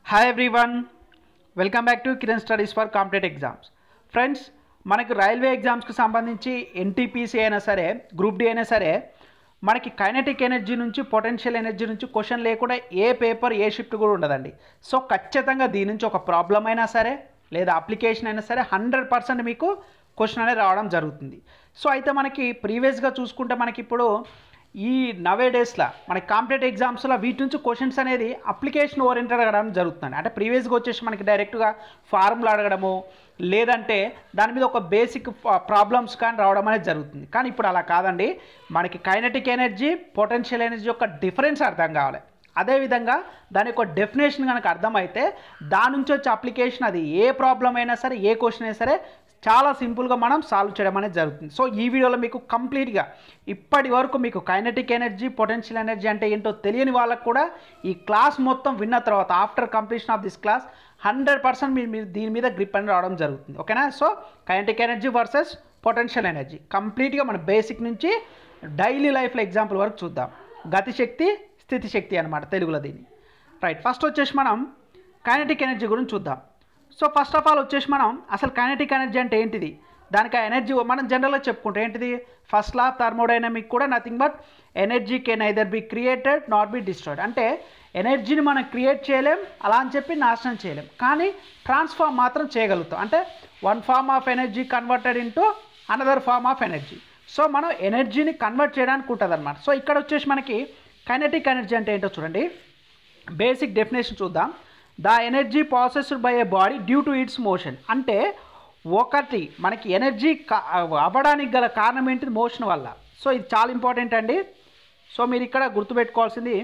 Hi everyone, welcome back to Kiran studies for competitive exams. Friends, మనకు railway ఎగ్జామ్స్కి సంబంధించి NTPC అయినా సరే, గ్రూప్ డి అయినా సరే, మనకి కైనెటిక్ ఎనర్జీ నుంచి పొటెన్షియల్ ఎనర్జీ నుంచి క్వశ్చన్ లేకుండా ఏ పేపర్ ఏ షిఫ్ట్ కూడా ఉండదండి. సో ఖచ్చితంగా దీని నుంచి ఒక ప్రాబ్లం అయినా సరే లేదా అప్లికేషన్ అయినా సరే 100% మీకు క్వశ్చన్ అనేది రావడం జరుగుతుంది. సో అయితే మనకి ప్రీవియస్గా చూసుకుంటే మనకి ఇప్పుడు ఈ నవే డేస్లో మనకి కాంపిటేటివ్ ఎగ్జామ్స్లో వీటి నుంచి క్వశ్చన్స్ అనేది అప్లికేషన్ ఓరియంటెడ్ అడగడం జరుగుతుంది. అంటే ప్రీవియస్గా వచ్చేసి మనకి డైరెక్ట్గా ఫార్ములా అడగడము లేదంటే దాని మీద ఒక బేసిక్ ప్రాబ్లమ్స్ కానీ రావడం అనేది జరుగుతుంది. కానీ ఇప్పుడు అలా కాదండి. మనకి కైనెటిక్ ఎనర్జీ పొటెన్షియల్ ఎనర్జీ యొక్క డిఫరెన్స్ అర్థం కావాలి. అదేవిధంగా దాని యొక్క డెఫినేషన్ కనుక అర్థమైతే దాని నుంచి వచ్చే అప్లికేషన్ అది ఏ ప్రాబ్లం అయినా సరే ఏ క్వశ్చన్ అయినా సరే చాలా సింపుల్గా మనం సాల్వ్ చేయడం అనేది జరుగుతుంది. సో ఈ వీడియోలో మీకు కంప్లీట్గా ఇప్పటి వరకు మీకు కైనెటిక్ ఎనర్జీ పొటెన్షియల్ ఎనర్జీ అంటే ఏంటో తెలియని వాళ్ళకు కూడా ఈ క్లాస్ మొత్తం విన్న తర్వాత after completion of this class 100% మీరు దీని మీద గ్రిప్ అని రావడం జరుగుతుంది. ఓకేనా? So kinetic energy versus potential energy కంప్లీట్గా మన బేసిక్ నుంచి డైలీ లైఫ్లో ఎగ్జాంపుల్ వరకు చూద్దాం. గతిశక్తి స్థితి శక్తి అనమాట తెలుగులో దీన్ని. రైట్, ఫస్ట్ వచ్చేసి మనం కైనెటిక్ ఎనర్జీ గురించి చూద్దాం. సో ఫస్ట్ ఆఫ్ ఆల్ వచ్చేసి మనం అసలు కైనెటిక్ ఎనర్జీ అంటే ఏంటిది, దానికి ఆ ఎనర్జీ మనం జనరల్గా చెప్పుకుంటే ఏంటిది, ఫస్ట్ లా థర్మోడైనమిక్ కూడా nothing but energy can either be created not be destroyed. అంటే ఎనర్జీని మనం క్రియేట్ చేయలేం, అలా అని చెప్పి నాశనం చేయలేం, కానీ ట్రాన్స్ఫార్మ్ మాత్రం చేయగలుగుతాం. అంటే one form of energy converted into another form of energy. So మనం ఎనర్జీని కన్వర్ట్ చేయడానికి ఉంటుంది అనమాట. సో ఇక్కడ వచ్చేసి మనకి కైనెటిక్ ఎనర్జీ అంటే ఏంటో చూడండి. బేసిక్ డెఫినేషన్ చూద్దాం. The energy processed by a body due to its motion. అంటే ఒకటి మనకి ఎనర్జీ అవ్వడానికి గల కారణం ఏంటిది, మోషన్ వల్ల. సో ఇది చాలా ఇంపార్టెంట్ అండి. సో మీరు ఇక్కడ గుర్తుపెట్టుకోవాల్సింది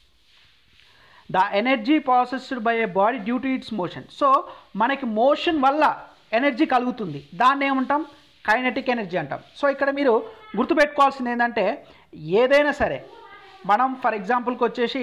the energy processed by a body due to its motion. So మనకి మోషన్ వల్ల ఎనర్జీ కలుగుతుంది, దాన్ని ఏమంటాం, కైనెటిక్ ఎనర్జీ అంటాం. సో ఇక్కడ మీరు గుర్తుపెట్టుకోవాల్సింది ఏంటంటే ఏదైనా సరే మనం ఫర్ ఎగ్జాంపుల్కి వచ్చేసి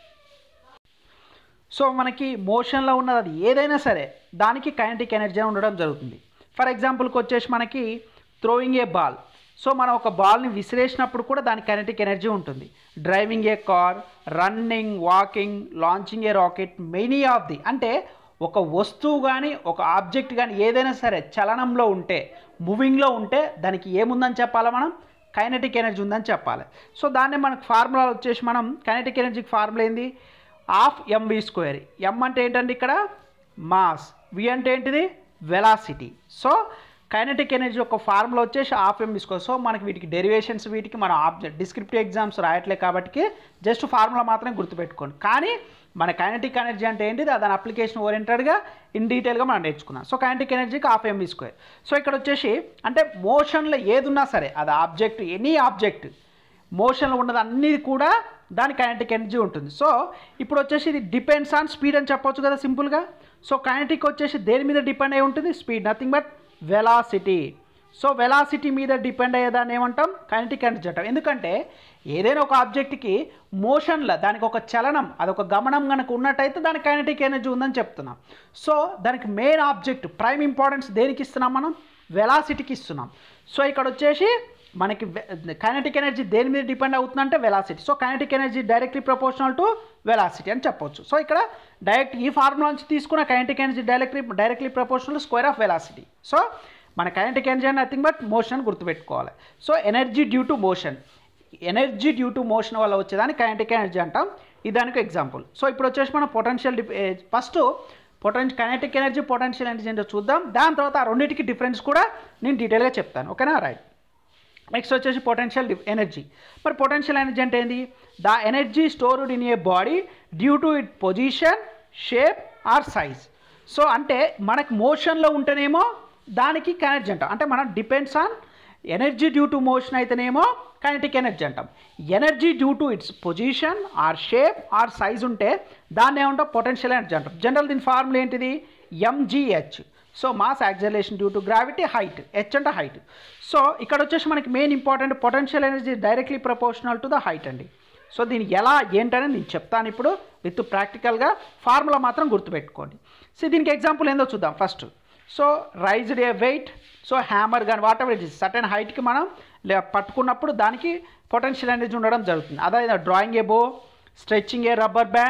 సో మనకి మోషన్లో ఉన్నది అది ఏదైనా సరే దానికి కైనెటిక్ ఎనర్జీ ఉండడం జరుగుతుంది. ఫర్ ఎగ్జాంపుల్కి వచ్చేసి మనకి థ్రోయింగ్ ఏ బాల్. సో మనం ఒక బాల్ని విసిరేసినప్పుడు కూడా దానికి కైనెటిక్ ఎనర్జీ ఉంటుంది. Driving a car, running, walking, launching a rocket, many of the. అంటే ఒక వస్తువు కానీ ఒక ఆబ్జెక్ట్ కానీ ఏదైనా సరే చలనంలో ఉంటే, మూవింగ్లో ఉంటే దానికి ఏముందని చెప్పాలి, మనం కైనెటిక్ ఎనర్జీ ఉందని చెప్పాలి. సో దాన్ని మనకు ఫార్ములా వచ్చేసి మనం కైనెటిక్ ఎనర్జీకి ఫార్ములా ఏంది, హాఫ్ ఎంవి స్క్వేర్. ఎం అంటే ఏంటండి ఇక్కడ మాస్, వి అంటే ఏంటిది వెలాసిటీ. సో కైనెటిక్ ఎనర్జీ యొక్క ఫార్ములా వచ్చేసి హాఫ్ ఎంవి స్క్వేర్. సో మనకి వీటికి డెరివేషన్స్ వీటికి మనం డిస్క్రిప్టివ్ ఎగ్జామ్స్ రాయట్లే కాబట్టి జస్ట్ ఫార్ములా మాత్రమే గుర్తుపెట్టుకోండి. కానీ మన కైనెటిక్ ఎనర్జీ అంటే ఏంటిది దాని అప్లికేషన్ ఓరియంటెడ్గా ఇన్ డీటెయిల్గా మనం నేర్చుకున్నాం. సో కైనెటిక్ ఎనర్జీకి హాఫ్ ఎంవి స్క్వేర్. సో ఇక్కడ వచ్చేసి అంటే మోషన్లో ఏది ఉన్నా సరే అది ఆబ్జెక్ట్, ఎనీ ఆబ్జెక్ట్ మోషన్లో ఉన్నది అన్నీ కూడా దాని కైనెటిక్ ఎనర్జీ ఉంటుంది. సో ఇప్పుడు వచ్చేసి ఇది డిపెండ్స్ ఆన్ స్పీడ్ అని చెప్పొచ్చు కదా సింపుల్గా. సో కైనెటిక్ వచ్చేసి దేని మీద డిపెండ్ అయి ఉంటుంది, speed, nothing but velocity. So velocity మీద డిపెండ్ అయ్యేదాన్ని ఏమంటాం, కైనెటిక్ ఎనర్జీ అంటాం. ఎందుకంటే ఏదైనా ఒక ఆబ్జెక్ట్కి మోషన్లో దానికి ఒక చలనం, అదొక గమనం కనుక ఉన్నట్టయితే దానికి కైనెటిక్ ఎనర్జీ ఉందని చెప్తున్నాం. సో దానికి మెయిన్ ఆబ్జెక్ట్ ప్రైమ్ ఇంపార్టెన్స్ దేనికి ఇస్తున్నాం, మనం వెలాసిటీకి ఇస్తున్నాం. సో ఇక్కడ వచ్చేసి మనకి కైనెటిక్ ఎనర్జీ దేని మీద డిపెండ్ అవుతుందంటే velocity. So kinetic energy directly proportional to velocity అని చెప్పొచ్చు. సో ఇక్కడ డైరెక్ట్ ఈ ఫార్ములా నుంచి తీసుకున్న kinetic energy directly proportional to square of velocity. So మన కైనెటిక్ ఎనర్జీ అంటే నథింగ్ బట్ మోషన్ గుర్తుపెట్టుకోవాలి. So energy due to motion, energy due to motion వల్ల వచ్చేదాన్ని కైనెటిక్ ఎనర్జీ అంటాం. ఇది దానికి ఎగ్జాంపుల్. సో ఇప్పుడు వచ్చేసి మనం potential first kinetic energy potential energy ఏంటో చూద్దాం. దాని తర్వాత ఆ రెండింటికి డిఫరెన్స్ కూడా నేను డీటెయిల్గా చెప్తాను. ఓకేనా? రైట్. నెక్స్ట్ వచ్చేసి పొటెన్షియల్ ఎనర్జీ. మరి పొటెన్షియల్ ఎనర్జీ అంటే ఏంది, the energy stored in a body due to it position, shape or size. So అంటే మనకు మోషన్లో ఉంటేనేమో దానికి ఎనర్జీ అంటాం. అంటే మనం depends on energy due to motion అయితేనేమో కైనెటిక్ ఎనర్జీ అంటాం. Energy due to its position or shape or size ఉంటే దాన్ని ఏమంటాం, పొటెన్షియల్ ఎనర్జీ అంటాం. జనరల్ దీని ఫార్ములా ఏంటిది, MGH. So mass acceleration due to gravity, height, H అంటే హైట్. సో ఇక్కడ వచ్చేసి మనకి main important potential energy directly proportional to the height అండి. సో దీన్ని ఎలా ఏంటని నేను చెప్తాను ఇప్పుడు విత్ ప్రాక్టికల్గా, ఫార్ములా మాత్రం గుర్తుపెట్టుకోండి. సో దీనికి ఎగ్జాంపుల్ ఏందో చూద్దాం first. So raised a weight, so hammer కానీ whatever it is certain హైట్కి మనం పట్టుకున్నప్పుడు దానికి పొటెన్షియల్ ఎనర్జీ ఉండడం జరుగుతుంది. అదే drawing a bow, stretching a rubber band,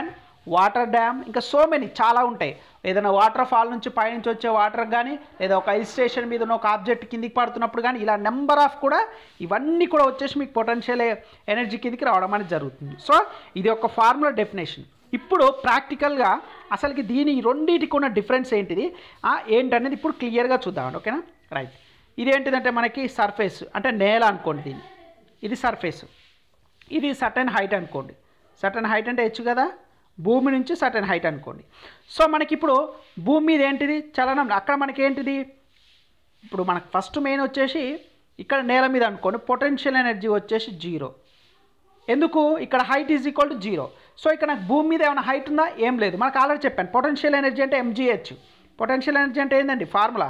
water dam, ఇంకా సో మెనీ చాలా ఉంటాయి. ఏదైనా వాటర్ ఫాల్ నుంచి పైనుంచి వచ్చే వాటర్ కానీ, లేదా ఒక హిల్ స్టేషన్ మీద ఉన్న ఒక ఆబ్జెక్ట్ కిందికి పడుతున్నప్పుడు కానీ, ఇలా నెంబర్ ఆఫ్ కూడా ఇవన్నీ కూడా వచ్చేసి మీకు పొటెన్షియల్ ఎనర్జీ కిందికి రావడం అనేది జరుగుతుంది. సో ఇది ఒక ఫార్ములా డెఫినేషన్. ఇప్పుడు ప్రాక్టికల్గా అసలుకి దీని రెండింటికి ఉన్న డిఫరెన్స్ ఏంటిది ఏంటనేది ఇప్పుడు క్లియర్గా చూద్దామండి. ఓకేనా, రైట్. ఇదేంటిదంటే మనకి సర్ఫేస్ అంటే నేల అనుకోండి, దీన్ని ఇది సర్ఫేస్, ఇది సర్టెన్ హైట్ అనుకోండి. సర్టెన్ హైట్ అంటే హెచ్చు కదా, భూమి నుంచి సర్టెన్ హైట్ అనుకోండి. సో మనకి ఇప్పుడు భూమి మీద ఏంటిది చలనం, అక్కడ మనకి ఏంటిది ఇప్పుడు మనకు ఫస్ట్ మెయిన్ వచ్చేసి ఇక్కడ నేల మీద అనుకోండి, పొటెన్షియల్ ఎనర్జీ వచ్చేసి 0. ఎందుకు, ఇక్కడ height is equal to 0. So ఇక్కడ నాకు భూమి మీద ఏమైనా హైట్ ఉందా, ఏం లేదు. మనకు ఆల్రెడీ చెప్పాను పొటెన్షియల్ ఎనర్జీ అంటే ఎంజీహెచ్. పొటెన్షియల్ ఎనర్జీ అంటే ఏంటండి ఫార్ములా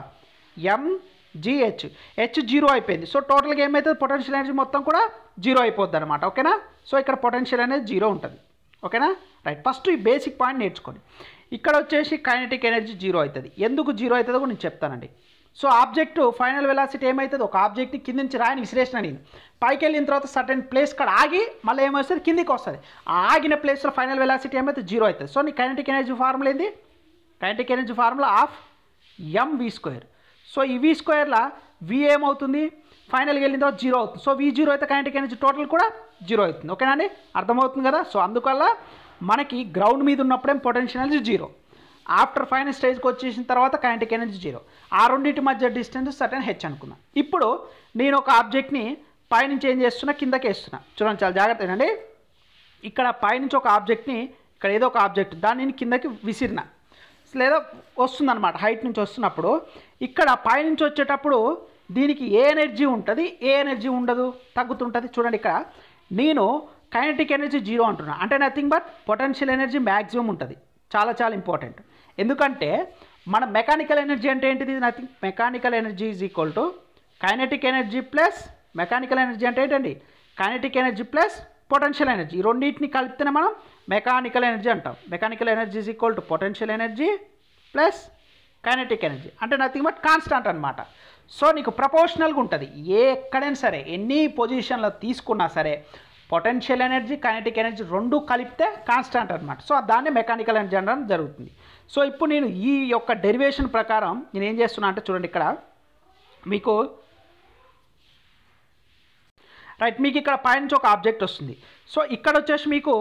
ఎంజీహెచ్. హెచ్ 0 అయిపోయింది. సో టోటల్గా ఏమవుతుంది, పొటెన్షియల్ ఎనర్జీ మొత్తం కూడా 0 అయిపోద్ది అనమాట. ఓకేనా, సో ఇక్కడ పొటెన్షియల్ అనేది 0 ఉంటుంది. ఓకేనా, రైట్. ఫస్ట్ ఈ బేసిక్ పాయింట్ నేర్చుకోండి. ఇక్కడ వచ్చేసి కైనెటిక్ ఎనర్జీ 0 అవుతుంది. ఎందుకు 0 అవుతుందో కూడా నేను చెప్తానండి. సో ఆబ్జెక్ట్ ఫైనల్ వెలాసిటీ ఏమవుతుంది, ఒక ఆబ్జెక్ట్ కింద నుంచి రాయని విశ్లేషణ నేను పైకి వెళ్ళిన తర్వాత సర్టెన్ ప్లేస్ కాడ ఆగి మళ్ళీ ఏమవుతుంది కిందికి వస్తుంది. ఆ ఆగిన ప్లేస్లో ఫైనల్ వెలాసిటీ ఏమైతే 0 అవుతుంది. సో నీ కైనెటిక్ ఎనర్జీ ఫార్ములా ఏంది, kinetic energy formula of mv². So ఈ v²లా v ఏమవుతుంది, ఫైనల్గా వెళ్ళిన తర్వాత 0 అవుతుంది. సో v0 అయితే కైనెటిక్ ఎనర్జీ టోటల్ కూడా 0 అవుతుంది. ఓకేనా అండి, అర్థమవుతుంది కదా. సో అందువల్ల మనకి గ్రౌండ్ మీద ఉన్నప్పుడేం పొటెన్షియల్ ఎనర్జీ 0, ఆఫ్టర్ ఫైనల్ స్టేజ్కి వచ్చేసిన తర్వాత కైనెటిక్ ఎనర్జీ 0. ఆ రెండింటి మధ్య డిస్టెన్స్ సర్టెన్ హెచ్ అనుకుందాం. ఇప్పుడు నేను ఒక ఆబ్జెక్ట్ని పైనుంచి ఏం చేస్తున్నా, కిందకి వేస్తున్నా. చూడండి చాలా జాగ్రత్తగా అండి. ఇక్కడ పైనుంచి ఒక ఆబ్జెక్ట్ని, ఇక్కడ ఏదో ఒక ఆబ్జెక్ట్ దాన్ని కిందకి విసిరిన లేదా వస్తుందన్నమాట, హైట్ నుంచి వస్తున్నప్పుడు ఇక్కడ పైనుంచి వచ్చేటప్పుడు దీనికి ఏ ఎనర్జీ ఉంటుంది, ఏ ఎనర్జీ ఉండదు, తగ్గుతుంటుంది. చూడండి ఇక్కడ నేను కైనెటిక్ ఎనర్జీ 0 అంటున్నా, అంటే nothing but potential energy maximum ఉంటుంది. చాలా చాలా ఇంపార్టెంట్. ఎందుకంటే మన మెకానికల్ ఎనర్జీ అంటే ఏంటిది, nothing, mechanical energy is equal to kinetic energy plus, mechanical energy అంటే ఏంటండి kinetic energy plus potential energy. ఈ రెండింటిని కలిపితేనే మనం మెకానికల్ ఎనర్జీ అంటాం. Mechanical energy is equal to potential energy plus kinetic energy, అంటే నథింగ్ బట్ కాన్స్టాంట్ అనమాట. So నీకు ప్రపోర్షనల్గా ఉంటుంది. ఎక్కడైనా సరే ఎన్ని పొజిషన్లో తీసుకున్నా సరే పొటెన్షియల్ ఎనర్జీ కైనెటిక్ ఎనర్జీ రెండు కలిపితే కాన్స్టాంట్ అనమాట. సో దాన్ని మెకానికల్ ఎనర్జీ అనడం జరుగుతుంది. సో ఇప్పుడు నేను ఈ యొక్క డెరివేషన్ ప్రకారం నేను ఏం చేస్తున్నా అంటే చూడండి, ఇక్కడ మీకు రైట్, మీకు ఇక్కడ పైనుంచి ఒక ఆబ్జెక్ట్ వస్తుంది. సో ఇక్కడ వచ్చేసి మీకు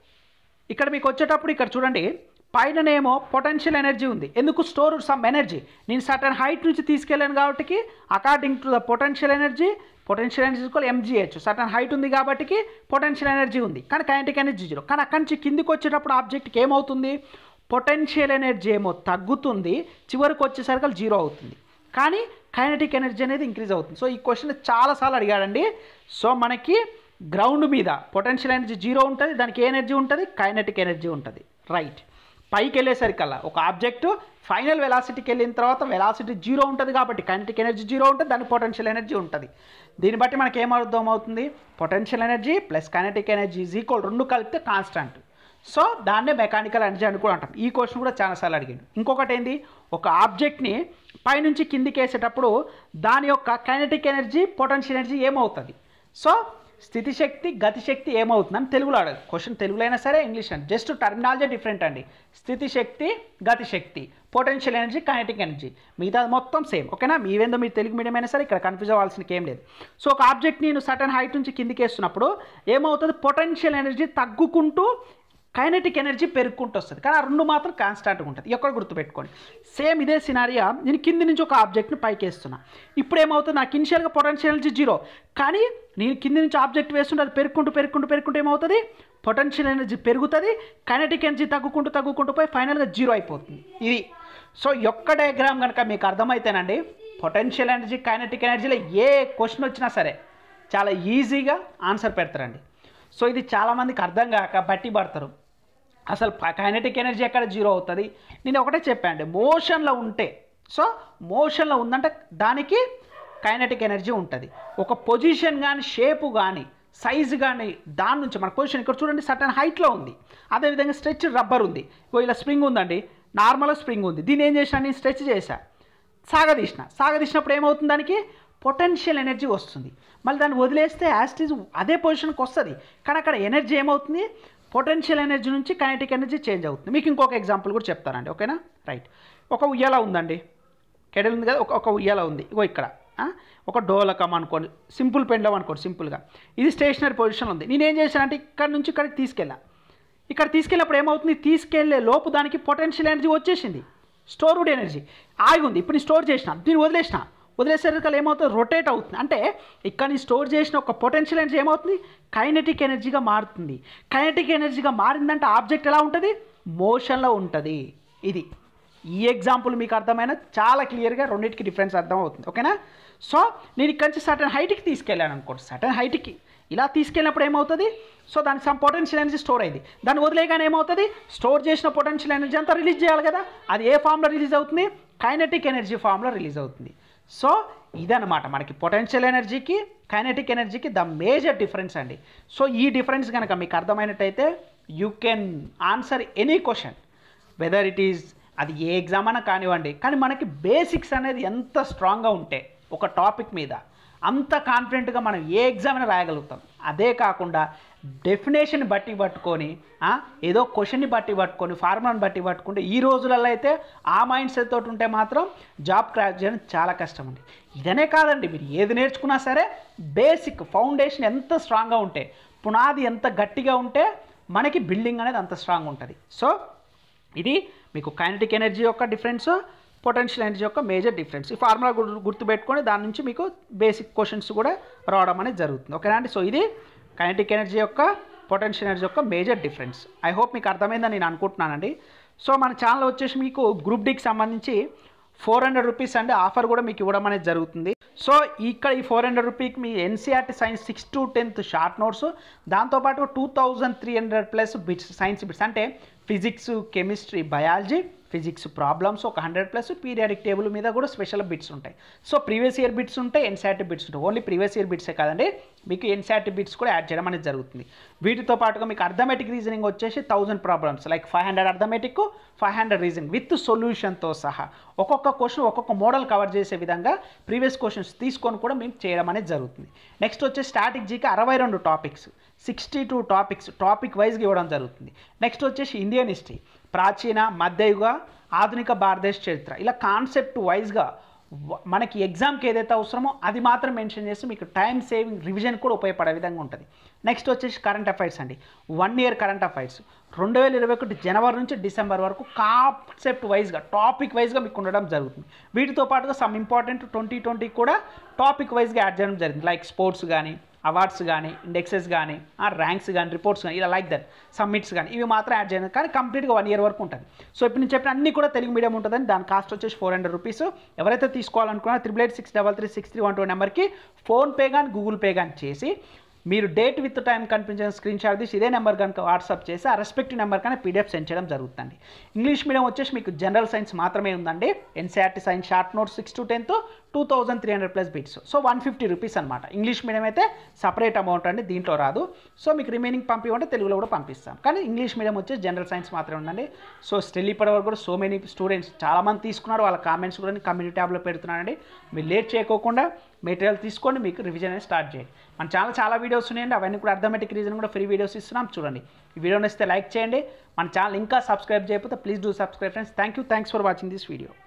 వచ్చేటప్పుడు ఇక్కడ చూడండి పైననేమో పొటెన్షియల్ ఎనర్జీ ఉంది. ఎందుకు, స్టోర్ సమ్ ఎనర్జీ. నేను సర్టన్ హైట్ నుంచి తీసుకెళ్ళాను కాబట్టి according to the potential energy equal MGH. Certain height ఉంది కాబట్టి పొటెన్షియల్ ఎనర్జీ ఉంది, కానీ కైనెటిక్ ఎనర్జీ 0. కానీ అక్కడి నుంచి కిందికి వచ్చేటప్పుడు ఆబ్జెక్ట్కి ఏమవుతుంది, పొటెన్షియల్ ఎనర్జీ ఏమో తగ్గుతుంది, చివరికి వచ్చేసరికి 0 అవుతుంది, కానీ కైనెటిక్ ఎనర్జీ అనేది ఇంక్రీజ్ అవుతుంది. సో ఈ క్వశ్చన్ చాలాసార్లు అడిగాడండి. సో మనకి గ్రౌండ్ మీద పొటెన్షియల్ ఎనర్జీ 0 ఉంటుంది, దానికి ఏ ఎనర్జీ ఉంటుంది, కైనెటిక్ ఎనర్జీ ఉంటుంది. రైట్, పైకి వెళ్ళేసరికల్లా ఒక ఆబ్జెక్టు ఫైనల్ వెలాసిటీకి వెళ్ళిన తర్వాత వెలాసిటీ 0 ఉంటుంది కాబట్టి కైనెటిక్ ఎనర్జీ 0 ఉంటుంది, దానికి పొటెన్షియల్ ఎనర్జీ ఉంటుంది. దీన్ని బట్టి మనకి ఏమర్థం అవుతుంది, potential energy plus kinetic energy is equal, రెండు కలిపితే కాన్స్టాంట్. సో దాన్నే మెకానికల్ ఎనర్జీ అని కూడా అంటాం. ఈ క్వశ్చన్ కూడా చాలాసార్లు అడిగాడు. ఇంకొకటి ఏంది, ఒక ఆబ్జెక్ట్ని పైనుంచి కిందికి వేసేటప్పుడు దాని యొక్క కైనెటిక్ ఎనర్జీ పొటెన్షియల్ ఎనర్జీ ఏమవుతుంది. సో స్థితిశక్తి గతిశక్తి ఏమవుతుందని తెలుగులో అడగదు. క్వశ్చన్ తెలుగులో అయినా సరే ఇంగ్లీష్ అండి, జస్ట్ టర్మినాలజీ డిఫరెంట్ అండి. స్థితిశక్తి గతిశక్తి, పొటెన్షియల్ ఎనర్జీ కైనెటిక్ ఎనర్జీ, మిగతా మొత్తం సేమ్. ఓకేనా, మీవేందో మీరు తెలుగు మీడియం అయినా సరే ఇక్కడ కన్ఫ్యూజ్ అవ్వాల్సిన ఏం లేదు. సో ఒక ఆబ్జెక్ట్ నేను సర్టన్ హైట్ నుంచి కిందికి వేస్తున్నప్పుడు ఏమవుతుంది, పొటెన్షియల్ ఎనర్జీ తగ్గుకుంటూ కైనెటిక్ ఎనర్జీ పెరుగుకుంటూ వస్తుంది, కానీ ఆ రెండు మాత్రం కాన్స్టాంట్గా ఉంటుంది. ఎక్కడ గుర్తుపెట్టుకోండి, సేమ్ ఇదే సినారియా. నేను కింది నుంచి ఒక ఆబ్జెక్ట్ని పైకి వేస్తున్నా. ఇప్పుడు ఏమవుతుంది, నాకు ఇనిషియల్గా పొటెన్షియల్ ఎనర్జీ 0, కానీ నేను కింది నుంచి ఆబ్జెక్ట్ వేస్తుంటే అది పెరుగుకుంటూ ఏమవుతుంది, పొటెన్షియల్ ఎనర్జీ పెరుగుతుంది, కైనెటిక్ ఎనర్జీ తగ్గుకుంటూ పోయి ఫైనల్గా 0 అయిపోతుంది. ఇది సో యొక్క డయాగ్రామ్ కనుక మీకు అర్థమైతేనండి, పొటెన్షియల్ ఎనర్జీ కైనెటిక్ ఎనర్జీలో ఏ క్వశ్చన్ వచ్చినా సరే చాలా ఈజీగా ఆన్సర్ పెడతారండి. సో ఇది చాలామందికి అర్థం కాక బట్టి పడతారు. అసలు కైనెటిక్ ఎనర్జీ ఎక్కడ 0 అవుతుంది, నేను ఒకటే చెప్పాను, మోషన్లో ఉంటే. సో మోషన్లో ఉందంటే దానికి కైనెటిక్ ఎనర్జీ ఉంటుంది. ఒక పొజిషన్ కానీ షేపు కానీ సైజు కానీ దాని నుంచి మన పొజిషన్ ఇక్కడ చూడండి సర్టన్ హైట్లో ఉంది. అదేవిధంగా స్ట్రెచ్ రబ్బర్ ఉంది, ఇలా స్ప్రింగ్ ఉందండి, నార్మల్గా స్ప్రింగ్ ఉంది, దీన్ని ఏం చేసినా నేను స్ట్రెచ్ చేశా, సాగదీసినప్పుడు ఏమవుతుంది, దానికి పొటెన్షియల్ ఎనర్జీ వస్తుంది. మళ్ళీ దాన్ని వదిలేస్తే యాస్టీజ్ అదే పొజిషన్కి వస్తుంది, కానీ అక్కడ ఎనర్జీ ఏమవుతుంది, పొటెన్షియల్ ఎనర్జీ నుంచి కైనెటిక్ ఎనర్జీ చేంజ్ అవుతుంది. మీకు ఇంకొక ఎగ్జాంపుల్ కూడా చెప్తానండి, ఓకేనా? రైట్. ఒక ఉయ్యాల ఉందండి, కెడల్ ఉంది కదా, ఒక ఉయ్యాల ఉంది, ఇగో ఇక్కడ ఒక డోలకం అనుకోండి, సింపుల్ పెండ్లం అనుకోండి, సింపుల్గా ఇది స్టేషనరీ పొజిషన్ ఉంది. నేను ఏం చేశానంటే ఇక్కడ నుంచి ఇక్కడికి తీసుకెళ్ళా. ఇక్కడ తీసుకెళ్ళినప్పుడు ఏమవుతుంది, తీసుకెళ్లే లోపు దానికి పొటెన్షియల్ ఎనర్జీ వచ్చేసింది, స్టోర్డ్ ఎనర్జీ ఆగి ఉంది. ఇప్పుడు నేను స్టోర్ చేసిన, దీన్ని వదిలేసరికి ఏమవుతుంది, రొటేట్ అవుతుంది. అంటే ఇక్కడ నేను స్టోర్ చేసిన ఒక పొటెన్షియల్ ఎనర్జీ ఏమవుతుంది, కైనెటిక్ ఎనర్జీగా మారుతుంది. కైనెటిక్ ఎనర్జీగా మారిందంటే ఆబ్జెక్ట్ ఎలా ఉంటుంది, మోషన్లో ఉంటుంది. ఇది ఈ ఎగ్జాంపుల్ మీకు అర్థమైన చాలా క్లియర్గా రెండింటికి డిఫరెన్స్ అర్థం అవుతుంది, ఓకేనా? సో నేను ఇక్కడ నుంచి సర్టన్ హైట్కి తీసుకెళ్ళాను అనుకోండి, సర్టన్ హైట్కి ఇలా తీసుకెళ్ళినప్పుడు ఏమవుతుంది, సో దానికి సమ్ పొటెన్షియల్ ఎనర్జీ స్టోర్ అయింది. దాన్ని వదిలేగానే ఏమవుతుంది, స్టోర్ చేసిన పొటెన్షియల్ ఎనర్జీ అంతా రిలీజ్ చేయాలి కదా, అది ఏ ఫామ్లో రిలీజ్ అవుతుంది, కైనెటిక్ ఎనర్జీ ఫామ్లో రిలీజ్ అవుతుంది. సో ఇదన్నమాట మనకి పొటెన్షియల్ ఎనర్జీకి కైనెటిక్ ఎనర్జీకి ద మేజర్ డిఫరెన్స్ అండి. సో ఈ డిఫరెన్స్ కనుక మీకు అర్థమైనట్టయితే you can answer any question, whether it is అది ఏ ఎగ్జామ్ అయినా కానివ్వండి. కానీ మనకి బేసిక్స్ అనేది ఎంత స్ట్రాంగ్గా ఉంటే ఒక టాపిక్ మీద అంత కాన్ఫిడెంట్గా మనం ఏ ఎగ్జామ్ అయినా రాయగలుగుతాం. అదే కాకుండా డెఫినేషన్ బట్టి పట్టుకొని ఏదో క్వశ్చన్ని బట్టి పట్టుకొని ఫార్ములాని బట్టి పట్టుకుంటే ఈ రోజులలో అయితే ఆ మైండ్ సెట్ తోటి ఉంటే మాత్రం జాబ్ క్రాక్ చేయడం చాలా కష్టం అండి. ఇదనే కాదండి, మీరు ఏది నేర్చుకున్నా సరే బేసిక్ ఫౌండేషన్ ఎంత స్ట్రాంగ్గా ఉంటే, పునాది ఎంత గట్టిగా ఉంటే మనకి బిల్డింగ్ అనేది అంత స్ట్రాంగ్ ఉంటుంది. సో ఇది మీకు కైనెటిక్ ఎనర్జీ యొక్క డిఫరెన్స్, పొటెన్షియల్ ఎనర్జీ యొక్క మేజర్ డిఫరెన్స్. ఈ ఫార్ములా గుర్తుపెట్టుకొని దాని నుంచి మీకు బేసిక్ క్వశ్చన్స్ కూడా రావడం అనేది జరుగుతుంది, ఓకేనా అండి? సో ఇది కైనెటిక్ ఎనర్జీ యొక్క పొటెన్షియల్ ఎనర్జీ యొక్క మేజర్ డిఫరెన్స్. ఐ హోప్ మీకు అర్థమైందని నేను అనుకుంటున్నానండి. సో మన ఛానల్ వచ్చేసి మీకు గ్రూప్ డికి సంబంధించి 400 రూపీస్ అండి ఆఫర్ కూడా మీకు ఇవ్వడం అనేది జరుగుతుంది. సో ఇక్కడ ఈ 400 రూపీకి మీ NCERT science 6 to 10th short notes, దాంతోపాటు 2300+ బిట్స్, సైన్స్ బిట్స్ అంటే physics, chemistry, biology, physics problems ఒక 100+ పీరియాడిక్ టేబుల్ మీద కూడా స్పెషల్ బిట్స్ ఉంటాయి. సో ప్రీవియస్ ఇయర్ బిట్స్ ఉంటాయి, ఎన్సీఆర్టీ బిట్స్ ఉంటాయి. ఓన్లీ ప్రీవియస్ ఇయర్ బిట్సే కాదండి, మీకు ఎన్సీఆర్టీ బిట్స్ కూడా యాడ్ చేయడం అనేది జరుగుతుంది. వీటితో పాటుగా మీకు అర్థమెటిక్ రీజనింగ్ వచ్చేసి 1000 problems, like 500 arithmetic, 500 reasoning with సొల్యూషన్తో సహా ఒక్కొక్క క్వశ్చన్ ఒక్కొక్క మోడల్ కవర్ చేసే విధంగా ప్రీవియస్ క్వశ్చన్స్ తీసుకొని కూడా మేము చేయడం అనేది జరుగుతుంది. నెక్స్ట్ వచ్చే స్టాటిక్ జీకి 62 టాపిక్స్, 62 టాపిక్స్ టాపిక్ వైజ్గా ఇవ్వడం జరుగుతుంది. నెక్స్ట్ వచ్చేసి ఇండియన్ హిస్టరీ, ప్రాచీన, మధ్యయుగ, ఆధునిక భారతదేశ చరిత్ర, ఇలా కాన్సెప్ట్ వైజ్గా మనకి ఎగ్జామ్కి ఏదైతే అవసరమో అది మాత్రం మెన్షన్ చేసి మీకు టైం సేవింగ్ రివిజన్ కూడా ఉపయోగపడే విధంగా ఉంటుంది. నెక్స్ట్ వచ్చేసి కరెంట్ అఫైర్స్ అండి, 1 year కరెంట్ అఫైర్స్ 2021 జనవరి నుంచి డిసెంబర్ వరకు కాన్సెప్ట్ వైజ్గా టాపిక్ వైజ్గా మీకు ఉండడం జరుగుతుంది. వీటితో పాటుగా సమ్ ఇంపార్టెంట్ 2020 కూడా టాపిక్ వైజ్గా యాడ్ చేయడం జరిగింది, లైక్ స్పోర్ట్స్ కానీ, అవార్డ్స్ కానీ, ఇండెక్సెస్ కానీ, ర్యాంక్స్ కానీ, రిపోర్ట్స్ కానీ, ఇలా లైక్ దట్ సబ్మిట్స్ కానీ ఇవి మాత్రం యాడ్ చేయడం, కానీ కంప్లీట్గా 1 year వరకు ఉంటుంది. సో ఇప్పుడు నేను చెప్పిన అన్ని కూడా తెలుగు మీడియం ఉంటుందని, దాని కాస్ట్ వచ్చేసి 400 రూపీస్. ఎవరైతే తీసుకోవాలనుకున్నా 8886336312 నెంబర్కి ఫోన్పే కానీ గూగుల్ పే కానీ చేసి మీరు డేట్ విత్ టైం కనిపించిన స్క్రీన్ షాట్ తీసి ఇదే నెంబర్ కనుక వాట్సాప్ చేసి ఆ రెస్పెక్టివ్ నెంబర్ కానీ పీడిఎఫ్ సెండ్ చేయడం జరుగుతుంది. ఇంగ్లీష్ మీడియం వచ్చేసి మీకు జనరల్ సైన్స్ మాత్రమే ఉందండి, NCERT science short notes 6 to 10th 2300+ బిట్స్, సో 150 రూపీస్ అనమాట. ఇంగ్లీష్ మీడియం అయితే సపరేట్ అమౌంట్ అండి, దీంట్లో రాదు. సో మీకు రిమైనింగ్ పంపించమంటే తెలుగులో కూడా పంపిస్తాం, కానీ ఇంగ్లీష్ మీడియం వచ్చేసి జనరల్ సైన్స్ మాత్రమే ఉందండి. సో స్టిల్ ఇప్పటివరకు కూడా సో మెనీ స్టూడెంట్స్ చాలామంది తీసుకున్నారు, వాళ్ళ కామెంట్స్ కూడా కమ్యూనిటీ ట్యాబ్లో పెడుతున్నానండి. మీరు లేట్ చేయకోకుండా మెటీరియల్ తీసుకొని మీకు రివిజన్ అనేది స్టార్ట్ చేయండి. మన చాలా వీడియోస్ ఉన్నాయండి, అవన్నీ కూడా అర్థమెటిక్ రీజన్ కూడా ఫ్రీ వీడియోస్ ఇస్తున్నాం, చూడండి. ఈ వీడియో నచ్చితే లైక్ చేయండి, మన ఛానల్ ఇంకా సబ్స్క్రైబ్ చేయకపోతే please do subscribe friends. Thanks for watching this video.